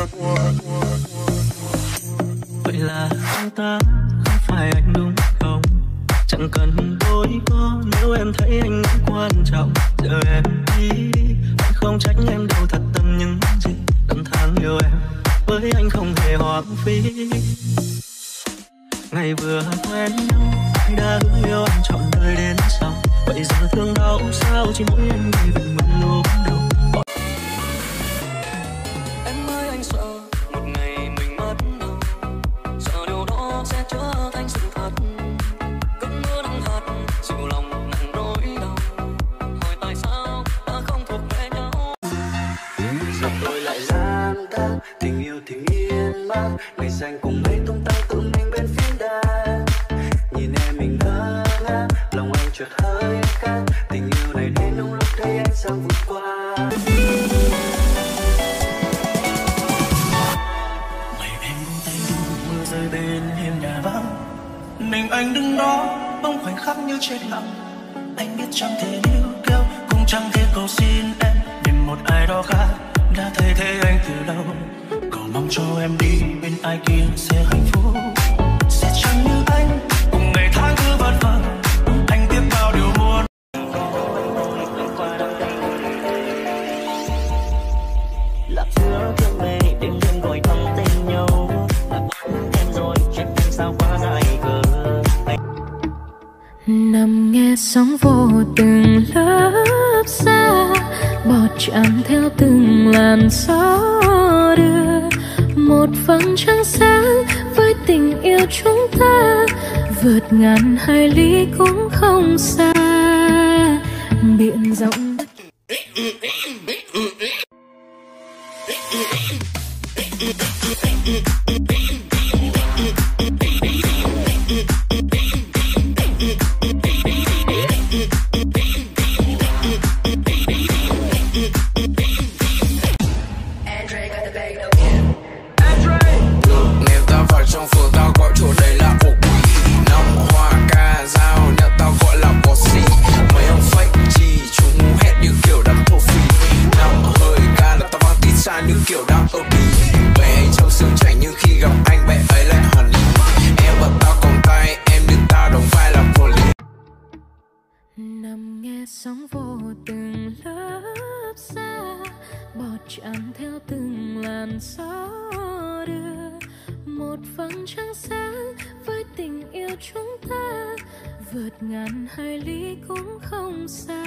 Vậy là anh ta không phải anh đúng không? Chẳng cần bối có nếu em thấy anh vẫn quan trọng. Giờ em đi, anh không trách em đâu, thật tâm những gì năm tháng yêu em với anh không hề hoang phí. Ngày vừa quen nhau anh đã hứa yêu anh trọn đời đến sau. Vậy giờ thương đau sao chỉ mỗi anh đi về mình lúc đầu. Em ơi anh sợ một ngày mình mất nhau, sợ điều đó sẽ trở thành sự thật. Cơn mưa nắng hạt dịu lòng nặng nỗi đau, hỏi tại sao đã không thuộc về nhau. Giờ tôi lại lang thang tình yêu thì miên man, ngày xanh cùng mây tung tăng tự mình bên phim đàn. Nhìn em mình ngơ ngác, lòng anh chợt hơi khác. Tình yêu này đến đúng lúc thấy anh sao vượt qua. Ngày em buông tay đủ mưa rơi bên hiên nhà vắng, mình anh đứng đó bóng khoảnh khắc như chết lặng. Anh biết chẳng thể níu kéo, cũng chẳng thể cầu xin em vì một ai đó khác đã thay thế anh từ lâu. Cầu mong cho em đi bên ai kia sẽ hạnh phúc, sẽ chẳng như anh cùng ngày tháng cứ vất vả. Anh biết bao điều muốn lạc giữa thương mê đêm đêm gọi thầm tên nhau. Em rồi chuyện em sao quá dài cờ. Nằm nghe sóng vô từng lớp xa, bọt chạm theo từng làn gió đưa. Một vầng trăng sáng với tình yêu chúng ta, vượt ngàn hải lý cũng không xa. Biển rộng trong phường tao gọi chỗ đây là ổ quỷ. Năm hoa ca dao nhận tao gọi là bossy. Mấy ông fake chi chúng ngu hét như kiểu đang thổ phỉ. Năm hơi ca là tao vang tít xa như kiểu đang ở bì. Vậy anh trong sương chảy nhưng khi gặp anh bé ấy lại honey. Em bật tao còng tay em đưa tao đồng vai là police. nằm nghe sóng vô từng lớp xa, bọt chạm theo từng làn gió đưa. Một vầng trăng sáng với tình yêu chúng ta, vượt ngàn hải lý cũng không xa.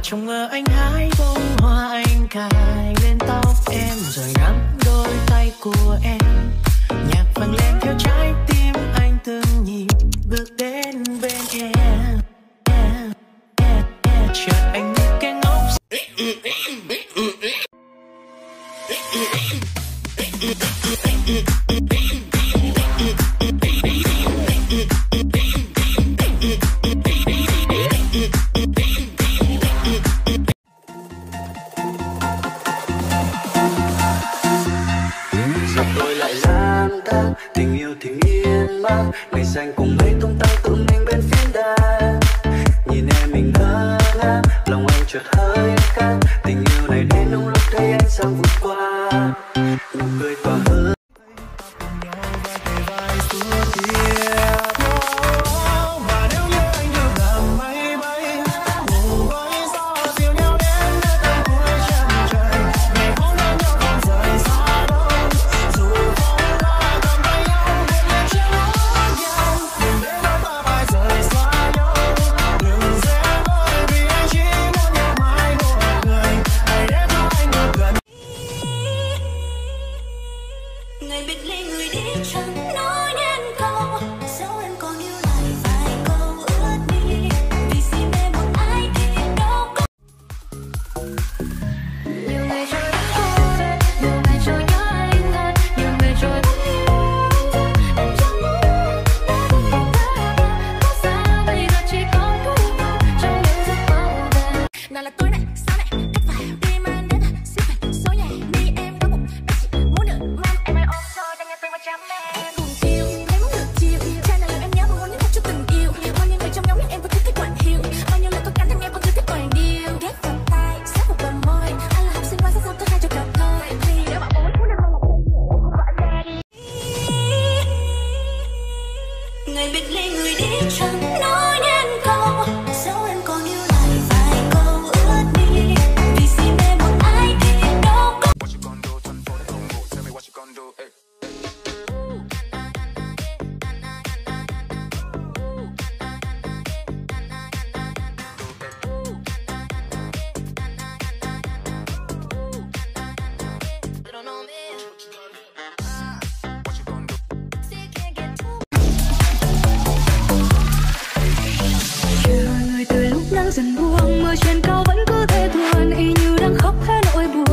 Trông mơ anh hái bông hoa anh cài lên tóc em rồi nắm đôi tay của em. Nhạc vang lên theo trái tim anh từng nhịp bước đến bên em. Chợt anh như cái ngốc. Giờ tôi lại lang thang, tình yêu thì miên man, ngày xanh cùng mây tung tăng tự mình bên phiến đá. Nhìn em mình ngơ ngác, lòng anh chợt hơi căng, tình yêu này đến đúng lúc thấy ánh sáng vụt qua, nụ cười tỏa hương. Người biệt ly người đi chẳng nói nên câu, dẫu em còn yêu lại vài câu ước đi, vì si mê một ai thì đâu có. Nhiều ngày trôi đến cô đơn, nhiều ngày trôi nhớ anh hơn, nhiều ngày trôi đến em chẳng muốn đến có xa bây giờ chỉ có cô trong những giấc mơ về. Nào là tối này, sao này, cách phải đi mang đến xếp phải số nhảy đi em đau bụng, anh chỉ muốn được mang em ai ôm cho đang nghe tôi mà chăm em. Cùng yêu, thấy muốn được chiều, cha là lời em nhớ mà muốn nhắc cho tình yêu. Bao nhiêu người trong nhóm nhưng em vẫn cứ thích quạnh hiu, bao nhiêu lời có cánh nhưng em vẫn cứ thích toàn điều. Ghét vào tai, sát vào bờ môi, anh là học sinh ngoan sao thứ hai cho cặp thôi. Vì nếu bạn muốn em là một không phải ra đi. Người biệt ly người đi chẳng nói nên câu, dẫu em còn yêu lại vài câu ước đi, vì si mê một ai thì đâu có. What you gonna do? Turn for the Congo. Tell me what you gonna do? Hey. Chờ người từ lúc nắng dần buông, mưa trên cao vẫn cứ thế tuôn, y như đang khóc hết nỗi buồn.